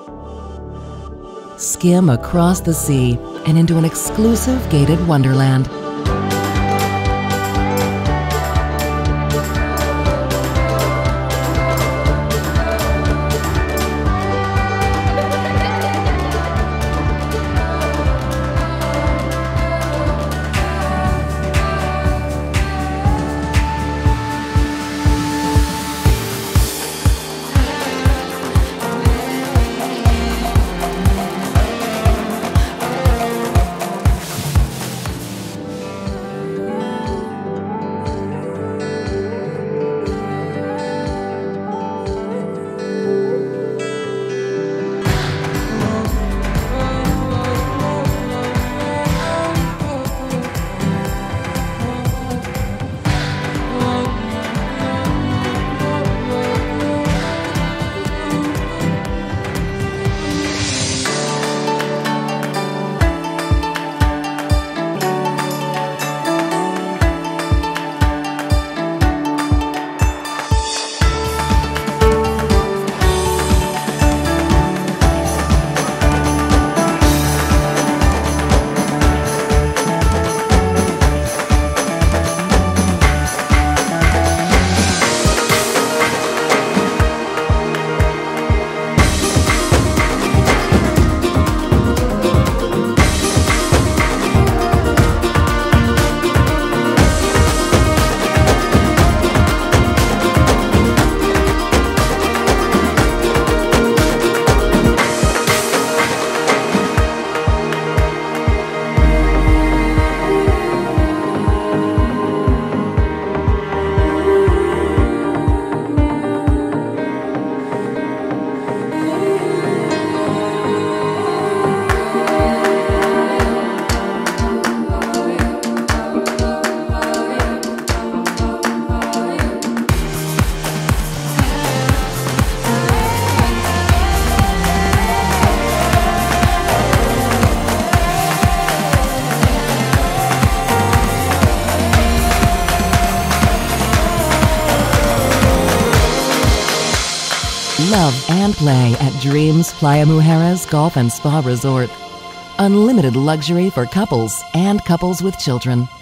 Skim across the sea and into an exclusive gated wonderland. Love and play at Dreams Playa Mujeres Golf and Spa Resort. Unlimited luxury for couples and couples with children.